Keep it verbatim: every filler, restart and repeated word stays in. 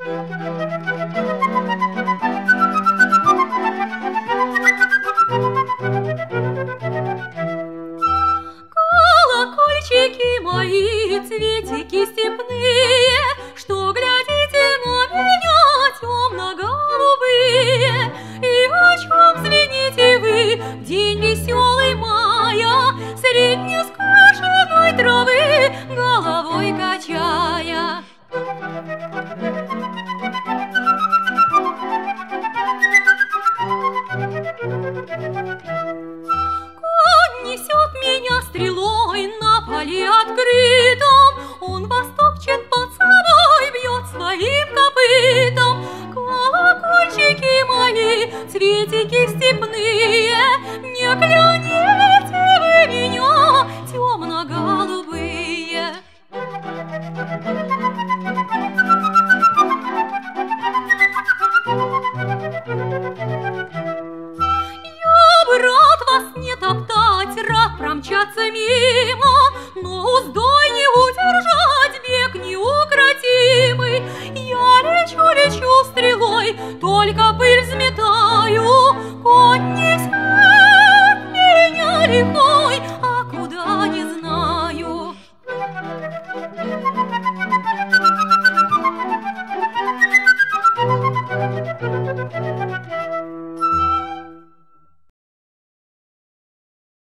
Колокольчики мои, цветики степные, что глядите на меня темно-голубые, и о чем звените вы в день веселый мая, средь нескошенной травы головой качая? Конь несет меня стрелой на поле открытом, он восточен под собой, бьет своим копытом. Колокольчики мои, цветики степные, не глянь